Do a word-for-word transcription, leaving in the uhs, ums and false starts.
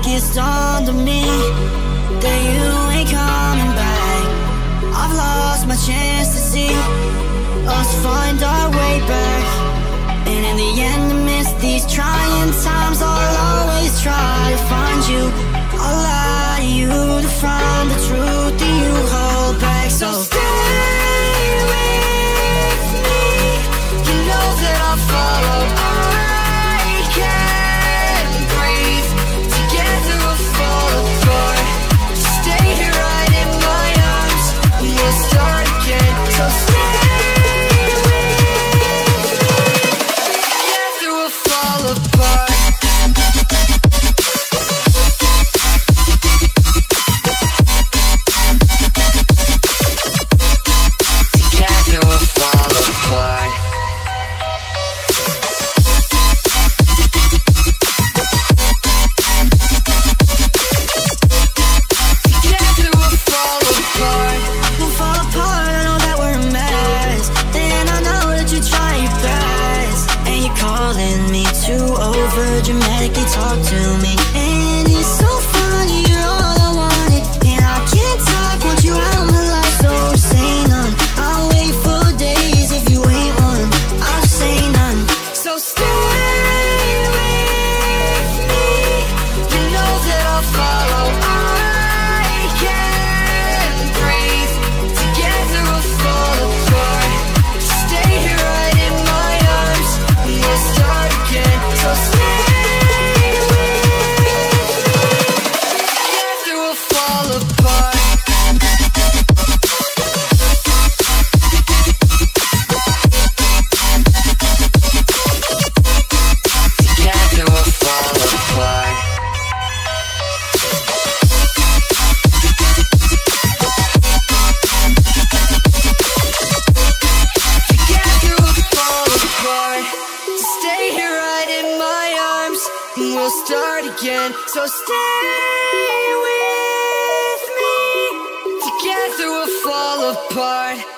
it's dawned on me that you ain't coming back. I've lost my chance to see us find our way back, and in the end, amidst these trying times, I'll always try to find you. I'll lie to you to find the truth that you hold back. So stay with me, you know that I'll follow. I can't breathe, together we'll fall apart. Stay here right in my arms, and we'll start again. So stay apart. Together we'll fall apart. Together we'll fall apart. We'll fall apart, I know that we're a mess, and I know that you try your best, and you're calling me to over dramatically talk to me, and it's so funny, you're all I wanted, and I can't talk, want you out of my life, so say none. I'll wait for days if you ain't one, I'll say none. So stay with me, you know that I'll follow. I can't breathe, together we'll fall apart. Stay here right in my arms, and we'll start again. So stay start again. So stay with me, together we'll fall apart.